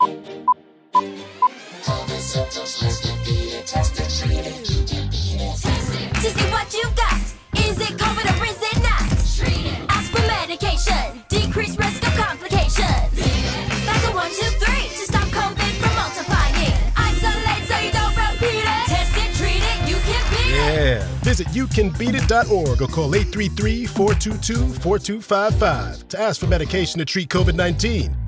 COVID symptoms listed, beat it, tested, treated, you can beat it. To see what you've got, is it COVID or is it not? Treat it. Ask for medication, decrease risk of complications. That's a 1, 2, 3 to stop COVID from multiplying. Isolate so you don't repeat it. Test it, treat it, you can beat it. Yeah. Visit youcanbeatit.org or call 833-422-4255 to ask for medication to treat COVID-19.